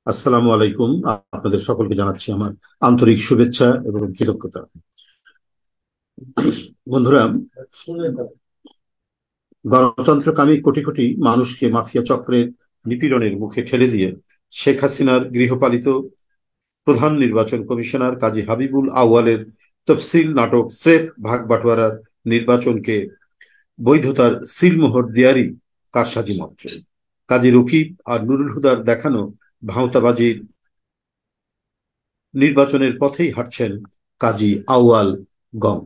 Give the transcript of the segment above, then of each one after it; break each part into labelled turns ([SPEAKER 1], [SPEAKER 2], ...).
[SPEAKER 1] আসসালামু আলাইকুম। আপনাদের সকলকে জানাচ্ছি আমার আন্তরিক শুভেচ্ছা এবং কৃতজ্ঞতা। বন্ধুরা, গণতন্ত্রকামী কোটি কোটি মানুষকে মাফিয়া চক্রের নিপীড়নের মুখে ঠেলে দিয়ে শেখ হাসিনার গৃহপালিত প্রধান নির্বাচন কমিশনার কাজী হাবিবুল আউয়ালের তফসিল নাটক স্রেফ ভাগ বাটোয়ারার নির্বাচনকে বৈধতার সিলমোহর দেয়ারই কারসাজি মাত্র। কাজী রকিব আর নুরুল হুদার দেখানো ভাঁওতাবাজির নির্বাচনের পথেই হাঁটছেন কাজী আউয়াল গম।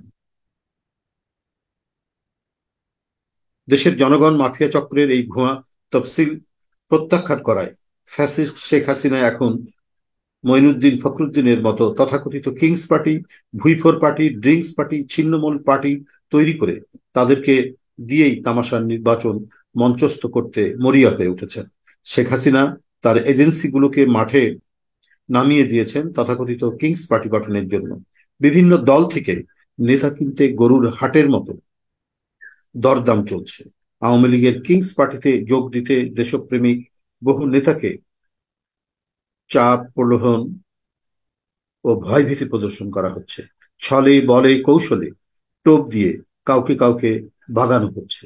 [SPEAKER 1] দেশের জনগণ মাফিয়া চক্রের এই ভুয়া তফসিল প্রত্যাখ্যান করায় ফ্যাসিস্ট শেখ হাসিনা এখন মঈনুদ্দিন ফখরুদ্দিনের মতো তথাকথিত কিংস পার্টি, ভুইফোর পার্টি, ড্রিঙ্কস পার্টি, ছিন্নমূল পার্টি তৈরি করে তাদেরকে দিয়েই তামাশার নির্বাচন মঞ্চস্থ করতে মরিয়া হয়ে উঠেছেন। শেখ হাসিনা তার এজেন্সিগুলোকে মাঠে নামিয়ে দিয়েছেন তথাকথিত কিংস পার্টি গঠনের জন্য। বিভিন্ন দল থেকে নেতা কিনতে গরুর হাটের মতো দরদাম চলছে। আওয়ামী লীগের কিংস পার্টিতে যোগ দিতে দেশপ্রেমিক বহু নেতাকে চাপ, প্রলোভন ও ভয়ভীতি প্রদর্শন করা হচ্ছে। ছলে বলে কৌশলে টোপ দিয়ে কাউকে কাউকে বাগানো হচ্ছে।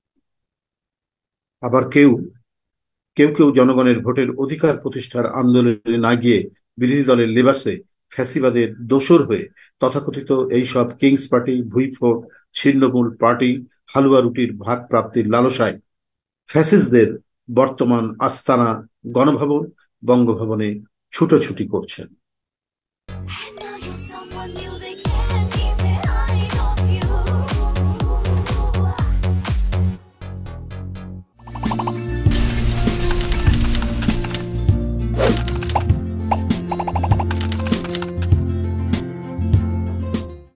[SPEAKER 1] আবার কেউ কেউ কেউ জনগণের ভোটের অধিকার প্রতিষ্ঠার আন্দোলনে না গিয়ে বিরোধী দলের লেবাসে ফ্যাসিবাদের দোসর হয়ে তথাকথিত এইসব কিংস পার্টি, ভুইফোর, ছিন্নমূল পার্টি, হালুয়া রুটির ভাগ প্রাপ্তির লালসায় ফ্যাসিস্টদের বর্তমান আস্তানা গণভবন, বঙ্গভবনে ছুটোছুটি করছেন।